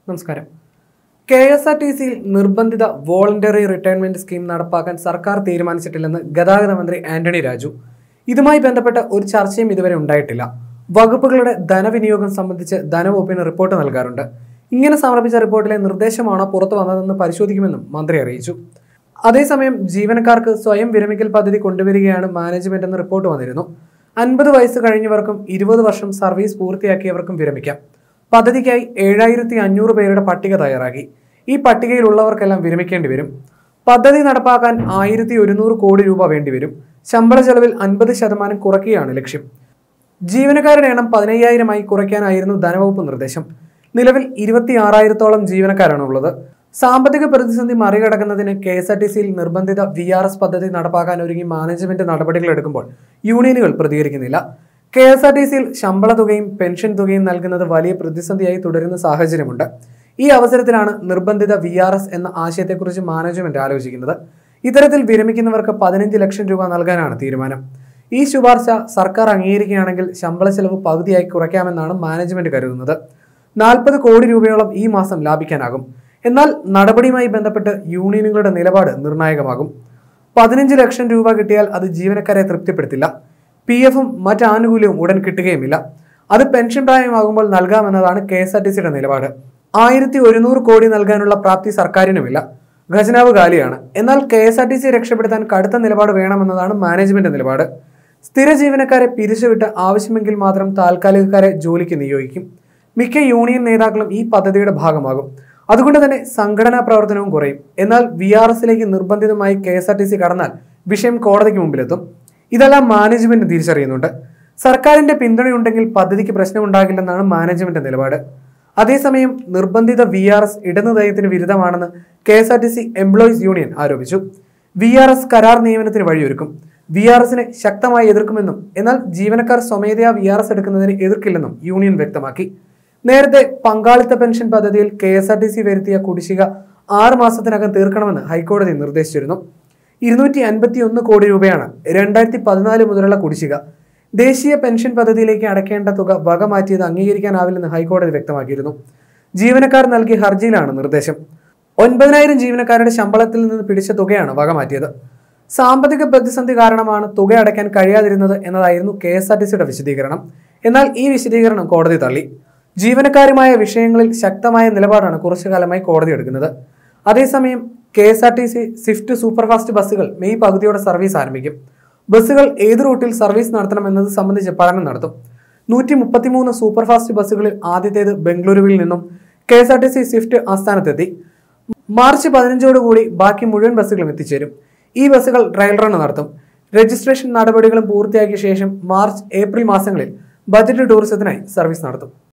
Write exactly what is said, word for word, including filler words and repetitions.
നമസ്കാരം. K S R T സിയിൽ നിർബന്ധിത വോളണ്ടറി റിട്ടയർമെന്റ് സ്കീം നടപ്പാക്കാൻ സർക്കാർ തീരുമാനിച്ചിട്ടില്ലെന്ന് ഗതാഗത മന്ത്രി ആന്റണി രാജു. ഇതുമായി ബന്ധപ്പെട്ട ഒരു ചർച്ചയും ഇതുവരെ ഉണ്ടായിട്ടില്ല. വകുപ്പുകളുടെ ധനവിനിയോഗം സംബന്ധിച്ച് ധനവകുപ്പിന് റിപ്പോർട്ട് നൽകാറുണ്ട്. ഇങ്ങനെ സമർപ്പിച്ച റിപ്പോർട്ടിലെ നിർദ്ദേശമാണോ പുറത്തു വന്നതെന്ന് പരിശോധിക്കുമെന്നും മന്ത്രി അറിയിച്ചു. അതേസമയം ജീവനക്കാർക്ക് സ്വയം വിരമിക്കൽ പദ്ധതി കൊണ്ടുവരികയാണ് മാനേജ്മെന്റ് എന്ന റിപ്പോർട്ട് വന്നിരുന്നു. അൻപത് വയസ്സ് കഴിഞ്ഞവർക്കും ഇരുപത് വർഷം സർവീസ് പൂർത്തിയാക്കിയവർക്കും വിരമിക്കാം. പദ്ധതിക്കായി ഏഴായിരത്തി അഞ്ഞൂറ് പേരുടെ പട്ടിക തയ്യാറാക്കി. ഈ പട്ടികയിലുള്ളവർക്കെല്ലാം വിരമിക്കേണ്ടി വരും. പദ്ധതി നടപ്പാക്കാൻ ആയിരത്തി ഒരുന്നൂറ് കോടി രൂപ വേണ്ടിവരും. ശമ്പള ചെലവിൽ അൻപത് ശതമാനം കുറയ്ക്കുകയാണ് ലക്ഷ്യം. ജീവനക്കാരുടെ എണ്ണം പതിനയ്യായിരമായി കുറയ്ക്കാനായിരുന്നു ധനവകുപ്പ് നിർദ്ദേശം. നിലവിൽ ഇരുപത്തി ആറായിരത്തോളം ജീവനക്കാരാണ് ഉള്ളത്. സാമ്പത്തിക പ്രതിസന്ധി മറികടക്കുന്നതിന് കെ എസ് ആർ ടി സിയിൽ നിർബന്ധിത വി ആർ എസ് പദ്ധതി നടപ്പാക്കാൻ ഒരുങ്ങി മാനേജ്മെന്റ് നടപടികൾ എടുക്കുമ്പോൾ യൂണിയനുകൾ പ്രതികരിക്കുന്നില്ല. കെ എസ് ആർ ടി സിയിൽ ശമ്പള തുകയും പെൻഷൻ തുകയും നൽകുന്നത് വലിയ പ്രതിസന്ധിയായി തുടരുന്ന സാഹചര്യമുണ്ട്. ഈ അവസരത്തിലാണ് നിർബന്ധിത വി ആർ എസ് എന്ന ആശയത്തെക്കുറിച്ച് മാനേജ്മെന്റ് ആലോചിക്കുന്നത്. ഇത്തരത്തിൽ വിരമിക്കുന്നവർക്ക് പതിനഞ്ച് ലക്ഷം രൂപ നൽകാനാണ് തീരുമാനം. ഈ ശുപാർശ സർക്കാർ അംഗീകരിക്കുകയാണെങ്കിൽ ശമ്പള ചെലവ് പകുതിയായി കുറയ്ക്കാമെന്നാണ് മാനേജ്മെന്റ് കരുതുന്നത്. നാൽപ്പത് കോടി രൂപയോളം ഈ മാസം ലാഭിക്കാനാകും. എന്നാൽ നടപടിയുമായി ബന്ധപ്പെട്ട് യൂണിയനുകളുടെ നിലപാട് നിർണായകമാകും. പതിനഞ്ച് ലക്ഷം രൂപ കിട്ടിയാൽ അത് ജീവനക്കാരെ തൃപ്തിപ്പെടുത്തില്ല. പി എഫും മറ്റ് ആനുകൂല്യവും ഉടൻ കിട്ടുകയുമില്ല. അത് പെൻഷൻ പ്രായമാകുമ്പോൾ നൽകാമെന്നതാണ് കെ എസ് ആർ ടി സിയുടെ നിലപാട്. ആയിരത്തി ഒരുന്നൂറ് കോടി നൽകാനുള്ള പ്രാപ്തി സർക്കാരിനുമില്ല. ഖജനാവ് കാലിയാണ്. എന്നാൽ K S R T C രക്ഷപ്പെടുത്താൻ കടുത്ത നിലപാട് വേണമെന്നതാണ് മാനേജ്മെന്റ് നിലപാട്. സ്ഥിര ജീവനക്കാരെ പിരിച്ചുവിട്ട് ആവശ്യമെങ്കിൽ മാത്രം താൽക്കാലികക്കാരെ ജോലിക്ക് നിയോഗിക്കും. മിക്ക യൂണിയൻ നേതാക്കളും ഈ പദ്ധതിയുടെ ഭാഗമാകും. അതുകൊണ്ട് തന്നെ സംഘടനാ പ്രവർത്തനവും കുറയും. എന്നാൽ വി ആർ എസിലേക്ക് നിർബന്ധിതമായി K S R T C കടന്നാൽ വിഷയം കോടതിക്ക് മുമ്പിലെത്തും. ഇതെല്ലാം മാനേജ്മെന്റ് തിരിച്ചറിയുന്നുണ്ട്. സർക്കാരിന്റെ പിന്തുണയുണ്ടെങ്കിൽ പദ്ധതിക്ക് പ്രശ്നമുണ്ടാകില്ലെന്നാണ് മാനേജ്മെന്റ് നിലപാട്. അതേസമയം നിർബന്ധിത വി ആർ എസ് ഇടനയത്തിന് വിരുദ്ധമാണെന്ന് K S R T C employees union ആരോപിച്ചു. വി ആർ എസ് കരാർ നിയമനത്തിന് വഴിയൊരുക്കും. വി ആർ എസിനെ ശക്തമായി എതിർക്കുമെന്നും എന്നാൽ ജീവനക്കാർ സ്വമേധയാ വി ആർ എസ് എടുക്കുന്നതിന് എതിർക്കില്ലെന്നും യൂണിയൻ വ്യക്തമാക്കി. നേരത്തെ പങ്കാളിത്ത പെൻഷൻ പദ്ധതിയിൽ K S R T C വരുത്തിയ കുടിശ്ശിക ആറ് മാസത്തിനകം തീർക്കണമെന്ന് ഹൈക്കോടതി നിർദ്ദേശിച്ചിരുന്നു. ഇരുന്നൂറ്റി അൻപത്തി ഒന്ന് കോടി രൂപയാണ് രണ്ടായിരത്തി പതിനാല് മുതലുള്ള കുടിശ്ശിക. ദേശീയ പെൻഷൻ പദ്ധതിയിലേക്ക് അടയ്ക്കേണ്ട തുക വക മാറ്റിയത് അംഗീകരിക്കാനാവില്ലെന്ന് ഹൈക്കോടതി വ്യക്തമാക്കിയിരുന്നു. ജീവനക്കാർ നൽകിയ ഹർജിയിലാണ് നിർദ്ദേശം. ഒൻപതിനായിരം ജീവനക്കാരുടെ ശമ്പളത്തിൽ നിന്ന് പിടിച്ച തുകയാണ് വക മാറ്റിയത്. സാമ്പത്തിക പ്രതിസന്ധി കാരണമാണ് തുക അടയ്ക്കാൻ കഴിയാതിരുന്നത് എന്നതായിരുന്നു കെ എസ് ആർ ടി സിയുടെ വിശദീകരണം. എന്നാൽ ഈ വിശദീകരണം കോടതി തള്ളി. ജീവനക്കാരുമായ വിഷയങ്ങളിൽ ശക്തമായ നിലപാടാണ് കുറച്ചുകാലമായി കോടതി എടുക്കുന്നത്. അതേസമയം K S R T C swift superfast ബസ്സുകൾ മെയ് പകുതിയോടെ സർവീസ് ആരംഭിക്കും. ബസ്സുകൾ ഏത് റൂട്ടിൽ സർവീസ് നടത്തണം എന്നത് സംബന്ധിച്ച് പഠനം നടത്തും. നൂറ്റി മുപ്പത്തിമൂന്ന് സൂപ്പർഫാസ്റ്റ് ബസ്സുകളിൽ ആദ്യത്തേത് ബംഗളൂരുവിൽ നിന്നും K S R T C swift ആസ്ഥാനത്തെത്തി. മാർച്ച് പതിനഞ്ചോടുകൂടി ബാക്കി മുഴുവൻ ബസ്സുകളും എത്തിച്ചേരും. ഈ ബസ്സുകൾ ട്രയൽ റൺ നടത്തും. രജിസ്ട്രേഷൻ നടപടികളും പൂർത്തിയാക്കിയ ശേഷം മാർച്ച് ഏപ്രിൽ മാസങ്ങളിൽ ബജറ്റ് ടൂറിസത്തിനായി സർവീസ് നടത്തും.